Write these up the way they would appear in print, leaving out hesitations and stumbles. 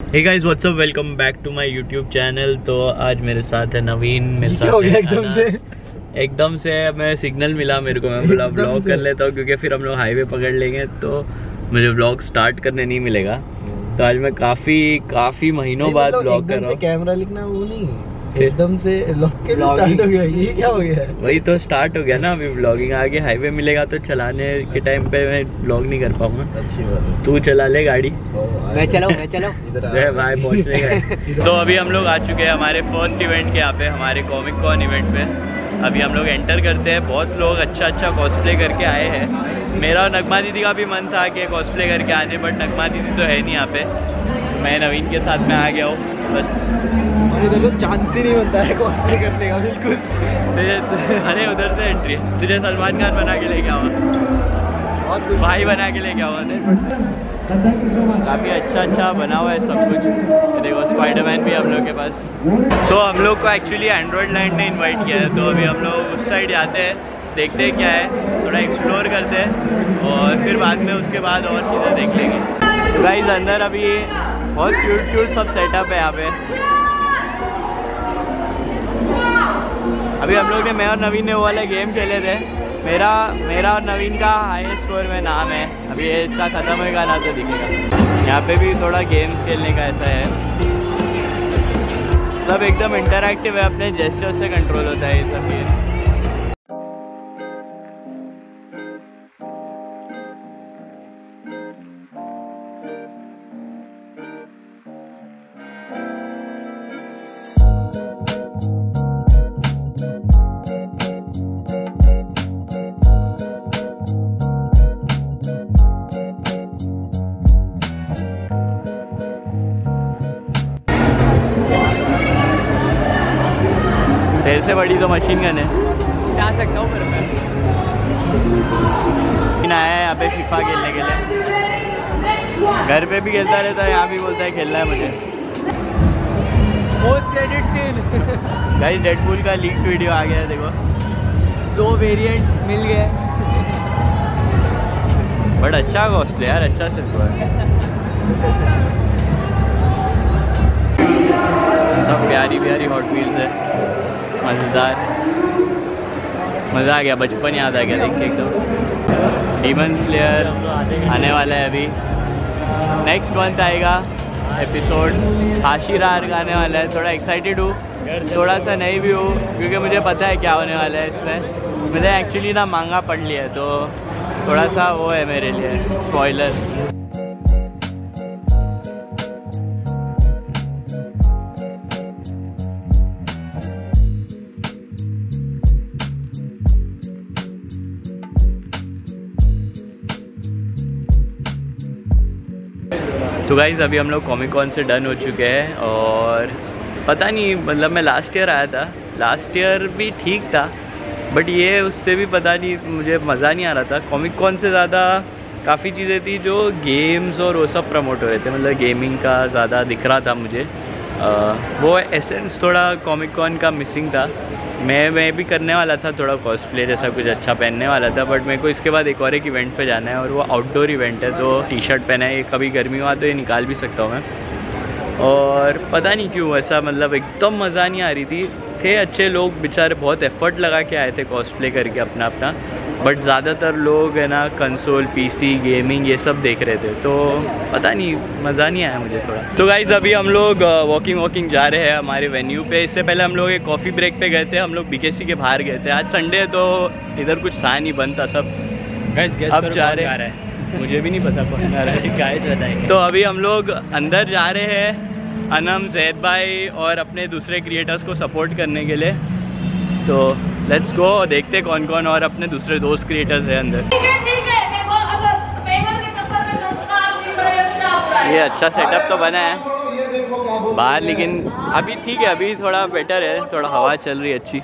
Hey guys what's up, welcome back to my YouTube channel. तो आज मेरे साथ है नवीन, मेरे साथ हो गया एकदम से मैं सिग्नल मिला मेरे को, मैं बोला ब्लॉग कर लेता हूँ क्योंकि फिर हम लोग हाईवे पकड़ लेंगे तो मुझे ब्लॉग स्टार्ट करने नहीं मिलेगा। तो आज मैं काफी महीनों बाद ब्लॉग कर रहा हूँ। कैमरा लिखना वो नहीं, एकदम से स्टार्ट हो गया, ये क्या हो गया है? वही तो स्टार्ट हो गया ना अभी ब्लॉगिंग। आगे हाईवे मिलेगा तो चलाने के टाइम पे मैं ब्लॉग नहीं कर पाऊंगा। अच्छी बात है, तू चला ले गाड़ी, मैं चलाऊं भाई पहुंचने का। तो अभी हम लोग आ चुके हैं हमारे फर्स्ट इवेंट के यहाँ पे, हमारे कॉमिक कॉन इवेंट पे। अभी हम लोग एंटर करते हैं। बहुत लोग अच्छा कॉस्प्ले करके आए हैं। मेरा और नगमा दीदी का भी मन था कि कॉस्प्ले करके आने, बट नगमा दीदी तो है नहीं यहाँ पे। मैं नवीन के साथ में आ गया हूँ बस। और इधर तो चांस ही नहीं बनता है कॉस्प्ले करने का बिल्कुल। अरे उधर से एंट्री, तुझे सलमान खान बना के लेके आवा, भाई बना के लेके आवा। काफ़ी अच्छा बना हुआ है सब कुछ। देखो स्पाइडरमैन भी हम लोग के पास। तो हम लोग को एक्चुअली एंड्रॉयड लैंड ने इनवाइट किया है, तो अभी हम लोग उस साइड जाते हैं, देखते हैं क्या है, थोड़ा एक्सप्लोर करते हैं और फिर बाद में उसके बाद और चीज़ें देख लेंगे। तो गाइस अंदर अभी बहुत क्यूट सब सेटअप है यहाँ पे। अभी हम लोग ने, मैं और नवीन ने वो वाला गेम खेले थे। मेरा और नवीन का हाईएस्ट स्कोर में नाम है। अभी ये इसका ख़त्म होगा ना तो दिखेगा। यहाँ पे भी थोड़ा गेम्स खेलने का ऐसा है, सब एकदम इंटरैक्टिव है, अपने जेस्चर से कंट्रोल होता है ये सब गेम। तेरे से बड़ी तो मशीन गन है, जा सकता हूँ पर मैं आया है यहाँ पे फीफा खेलने के लिए। घर पे भी खेलता रहता है, यहाँ भी बोलता है खेलना है मुझे। Post credit scene guys Deadpool का लीक वीडियो आ गया है, देखो 2 वेरिएंट्स मिल गए। बट अच्छा कॉस्प्ले यार, अच्छा से हुआ है। सब प्यारी हॉट व्हील्स है, मज़ेदार, मज़ा आ गया, बचपन याद आ गया देख के एकदम। डीमन स्लेयर आने वाला है अभी, नेक्स्ट मंथ आएगा एपिसोड। हाशिरार आने वाला है, थोड़ा एक्साइटेड हूँ, थोड़ा सा नहीं भी हूँ क्योंकि मुझे पता है क्या होने वाला है इसमें। मैंने एक्चुअली ना मांगा पढ़ लिया है तो थोड़ा सा वो है मेरे लिए स्पॉइलर। तो गाइज़ अभी हम लोग कॉमिक कॉन से डन हो चुके हैं और पता नहीं, मतलब मैं लास्ट ईयर आया था, लास्ट ईयर भी ठीक था बट ये उससे भी पता नहीं, मुझे मज़ा नहीं आ रहा था। कॉमिक कॉन से ज़्यादा काफ़ी चीज़ें थी जो गेम्स और वो सब प्रमोट हो रहे थे, मतलब गेमिंग का ज़्यादा दिख रहा था मुझे। वो एसेंस थोड़ा कॉमिक कॉन का मिसिंग था। मैं भी करने वाला था थोड़ा कॉस्प्ले जैसा कुछ अच्छा पहनने वाला था, बट मेरे को इसके बाद एक और एक इवेंट पे जाना है और वो आउटडोर इवेंट है, तो टी शर्ट पहना है। ये कभी गर्मी हुआ तो ये निकाल भी सकता हूँ मैं। और पता नहीं क्यों ऐसा, मतलब एकदम मज़ा नहीं आ रही थी। थे अच्छे लोग बेचारे, बहुत एफर्ट लगा के आए थे कॉस्प्ले करके अपना, बट ज़्यादातर लोग है ना कंसोल, पीसी, गेमिंग ये सब देख रहे थे, तो पता नहीं मज़ा नहीं आया मुझे थोड़ा। तो गाइज़ अभी हम लोग वॉकिंग जा रहे हैं हमारे वेन्यू पे। इससे पहले हम लोग एक कॉफ़ी ब्रेक पे गए थे, हम लोग BKC के बाहर गए थे। आज संडे है तो इधर कुछ था नहीं, बंद था सब। अब जा रहे हैं, मुझे भी नहीं पता कौन आ रहा है, गाइस बताएंगे। तो अभी हम लोग अंदर जा रहे हैं अनम, जैद भाई और अपने दूसरे क्रिएटर्स को सपोर्ट करने के लिए। तो लेट्स गो, देखते कौन कौन और अपने दूसरे दोस्त क्रिएटर्स हैं अंदर। देखो अब पैनल के चक्कर में संस्कार ये अच्छा सेटअप तो बना है बाहर, लेकिन अभी ठीक है, अभी थोड़ा बेटर है, थोड़ा हवा चल रही है अच्छी।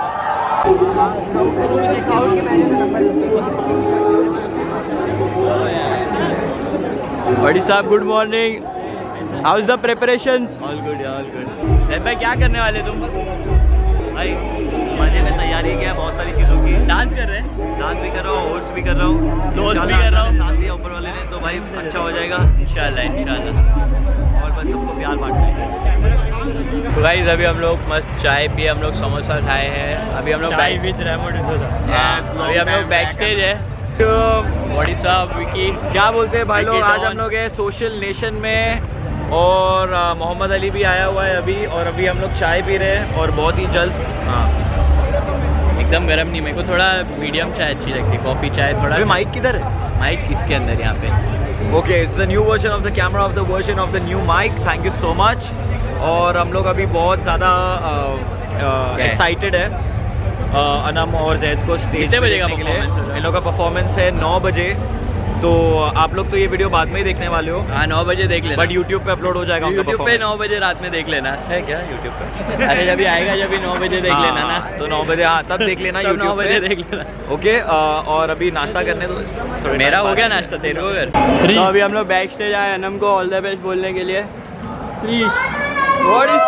बड़ी साहब good morning, how is the preparations? All good. भाई क्या करने वाले तुम? भाई मजे में तैयारी किया है बहुत सारी चीज़ों की। डांस कर रहे हैं? डांस भी कर रहा हूँ, होस्ट भी कर रहा हूँ, दोस्त भी कर रहा हूँ, साथ दिया ऊपर वाले ने, तो भाई अच्छा हो जाएगा इंशाल्लाह इंशाल्लाह। और बस सबको प्यार बांटना है। तो गाइस अभी हम लोग मस्त चाय पिए, हम लोग समोसा खाए हैं। अभी हम लोग विद रेमो डिसोजा। अभी हम लोग बैक स्टेज है। What is up Vicky? क्या बोलते हैं भाई लोग, विकी आज डॉन। हम लोग है सोशल नेशन में और मोहम्मद अली भी आया हुआ है अभी, और अभी हम लोग चाय पी रहे हैं और बहुत ही जल्द। हाँ एकदम गर्म नहीं, मेरे को थोड़ा मीडियम चाय अच्छी लगती है, कॉफ़ी चाय थोड़ा। अभी माइक किधर है? माइक इसके अंदर यहाँ पे। Okay, it's the new version of the camera of the version of the new mike. Thank you so much. और हम लोग अभी बहुत ज़्यादा एक्साइटेड है अनम और जैद को स्टेज कितने बजे का देखने के लिए। performance है? इन लोगों का परफॉर्मेंस है 9 बजे। तो आप लोग तो ये वीडियो बाद में ही देखने वाले हो, हाँ 9 बजे देख लेना। बट यूट्यूब पे अपलोड हो जाएगा उनका यूट्यूब पे performance। 9 बजे रात में देख लेना है क्या यूट्यूब पे? अरे जब भी आएगा जब भी 9 बजे देख लेना ना। तो 9 बजे, हाँ तब देख लेना तब यूट्यूब 9 बजे पे। देख लेना। ओके, और अभी नाश्ता करने दो। मेरा हो गया नाश्ता, तेरे को कर। तो अभी हम लोग बैक स्टेज आए अनम को ऑल द बेस्ट बोलने के लिए। Please what is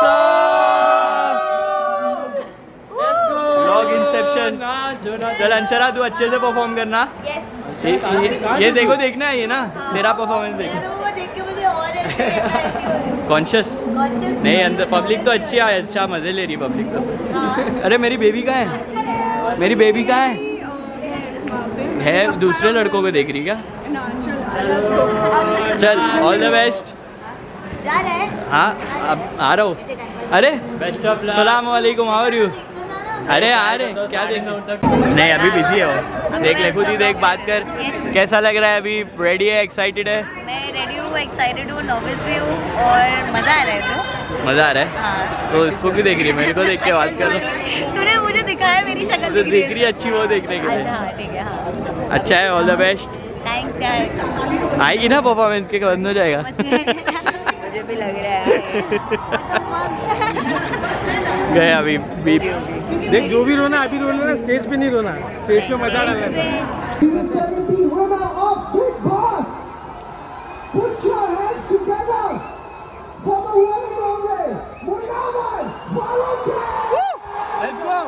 vlog inception. चल अंशरा तू अच्छे से परफॉर्म करना। ये देखो, देखना है ये ना तेरा परफॉर्मेंस देखना। वो देख के मुझे और कॉन्शियस नहीं, अंदर पब्लिक तो अच्छी है, अच्छा मजे ले रही पब्लिक तो। अरे मेरी बेबी कहाँ है? मेरी बेबी कहाँ है? दूसरे लड़कों को देख रही क्या? चल ऑल द बेस्ट। जा रहे हैं। हाँ अब आ रहा हूँ। अरे बेस्ट ऑफ लक। सलाम वालेकुम, हाउ आर यू? अरे आ रहे क्या देखना? नहीं अभी बिजी है वो, देख ले खुद ही देख, बात कर। कैसा लग रहा है अभी? रेडी है, एक्साइटेड है? मैं रेडी हूँ, एक्साइटेड हूँ, नर्वस भी हूँ और मज़ा आ रहा है ब्रो। मज़ा आ रहा है? हाँ। तो इसको क्यों देख रही है? मेरे को देख के बात कर। तूने मुझे दिखाया, मेरी शक्ल तो देख रही है अच्छी वो देखने के अच्छा लिए। हाँ ठीक है, हाँ अच्छा है, ऑल द बेस्ट। थैंक्स यार। आएगी ना परफॉर्मेंस के बंद हो जाएगा। मुझे भी लग रहा है। गए अभी बीप। देख जो भी रोना अभी रो लेना, स्टेज पे नहीं रोना, स्टेज पे मजा डालना। winner of Big Boss. Put your hands together for the one and only Munawar Faruqi. Let's go.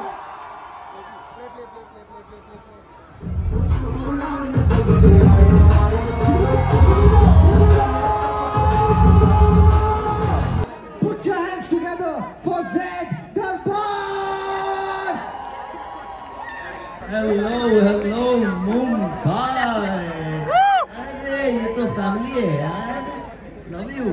Put your hands together for Zaid Darbar. Hello Mumbai. अरे ये तो फैमिली है यार, लव यू।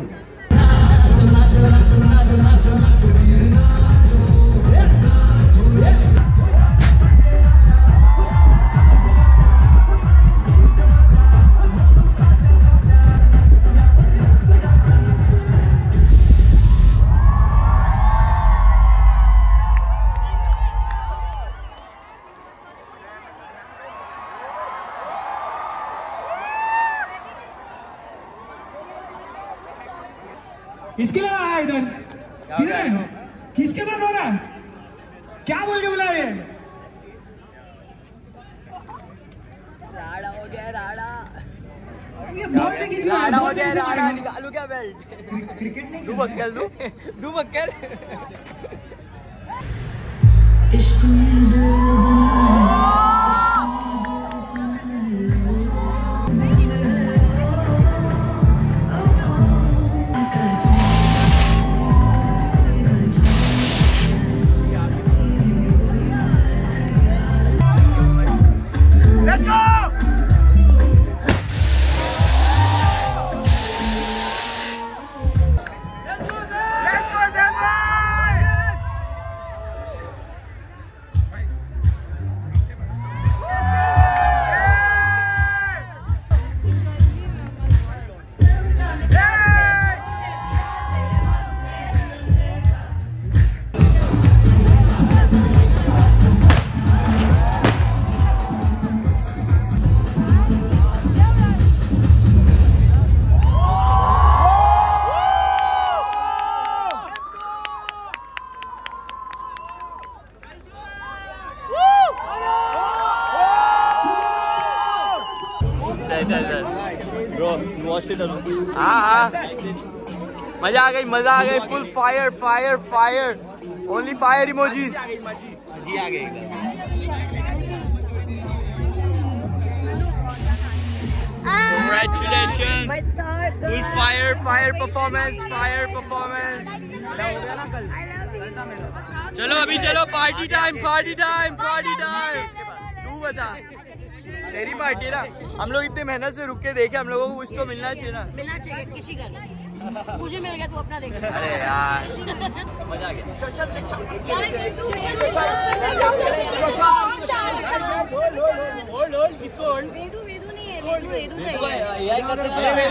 किसके लिए आया इधर? किधर है? किसके साथ हो रहा है? क्या बोल के बुलाया ये? राड़ा हो गया, राड़ा ये बोलने की राड़ा हो गया, राड़ा निकालू क्या बेल्ट? क्रिकेट नहीं दू मक्कल, दू मक्कल। Bro, you watched it or not? हाँ मजा आ गई, मजा आ गई। Full fire fire fire, only fire emojis. जी आ गए Congratulations. Congratulations. Full fire performance. चलो अभी चलो पार्टी टाइम। तू बता, तेरी पार्टी ना। हम लोग इतनी मेहनत से रुक के देखे, हम लोगों को कुछ तो मिलना चाहिए ना। मिलना चाहिए किसी का नहीं। मुझे मिल गया, तू अपना देख। अरे यार मजा आ गया। वेदू नहीं है,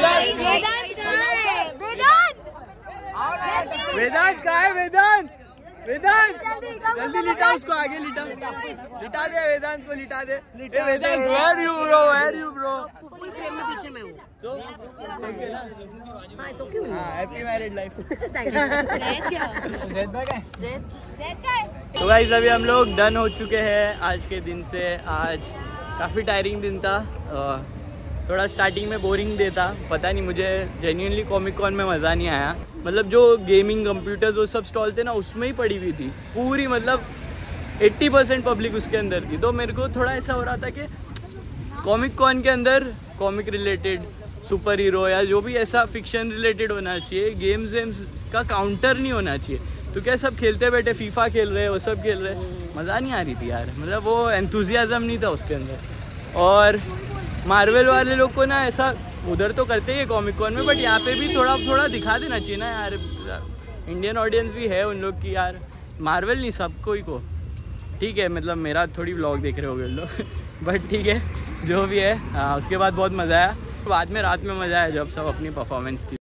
वेदांत कहाँ है? वेदांत जल्दी लिटा उसको, आगे लिटा दे वेदांत को, लिटा दे। Vedant where you bro? पीछे में हूँ। Happy married life. तो तो गाइस अभी हम लोग डन हो चुके हैं आज के दिन से। आज काफ़ी टायरिंग दिन था, थोड़ा स्टार्टिंग में बोरिंग देता, पता नहीं, मुझे जेन्युइनली कॉमिक कॉन में मज़ा नहीं आया। मतलब जो गेमिंग कंप्यूटर्स वो सब स्टॉल थे ना, उसमें ही पड़ी हुई थी पूरी, मतलब 80% पब्लिक उसके अंदर थी। तो मेरे को थोड़ा ऐसा हो रहा था कि कॉमिक कॉन के अंदर कॉमिक रिलेटेड, सुपर हीरो या जो भी ऐसा फिक्शन रिलेटेड होना चाहिए, गेम्स का काउंटर नहीं होना चाहिए। तो क्या सब खेलते बैठे, फीफा खेल रहे, वो सब खेल रहे, मज़ा नहीं आ रही थी यार। मतलब वो एंथुजियाज़म नहीं था उसके अंदर। और मार्वल वाले लोग को ना ऐसा उधर तो करते ही है कॉमिक कॉन में, बट यहाँ पे भी थोड़ा दिखा देना चाहिए ना यार। इंडियन ऑडियंस भी है उन लोग की यार, मार्वल नहीं सब कोई को। ठीक है, मतलब मेरा थोड़ी व्लॉग देख रहे होगे लोग बट ठीक है जो भी है। उसके बाद बहुत मज़ा आया, बाद में रात में मज़ा आया जब सब अपनी परफॉर्मेंस थी।